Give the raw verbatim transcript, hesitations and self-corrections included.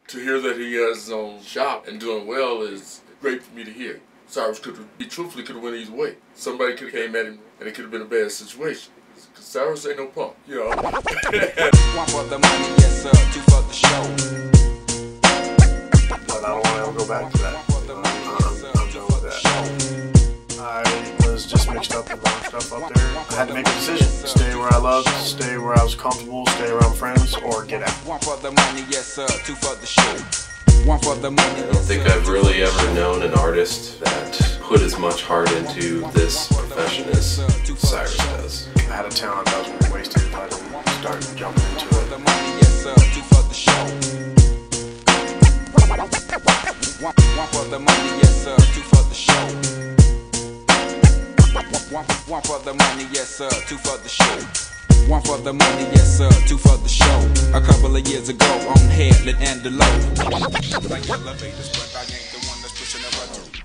To hear that he has his own shop and doing well is great for me to hear. Sirris could have, he truthfully could have went either way. Somebody could have came at him and it could have been a bad situation. Cause Sirris ain't no punk, you know. One for the money, yes sir, two for the show. But I don't want to ever go back to that. I'm, I'm done with that. I was just mixed up with wrong stuff up there. I had to make a decision. Stay where I loved, stay where I was comfortable, stay around friends, or get out. One for the money, yes sir, two for the show. One for the money. I don't think I've really ever known an artist that put as much heart into this profession as Sirris does. I had a talent that was going to waste it if I didn't start jumping into it. One for the money, yes sir, two for the show. One for the money, yes sir, two for the show. One, one for the money, yes sir, two for the show. One for the money, yes sir, two for the show. A couple of years ago on Headland and the Low. Like elevators, but I ain't the one that's pushing the button.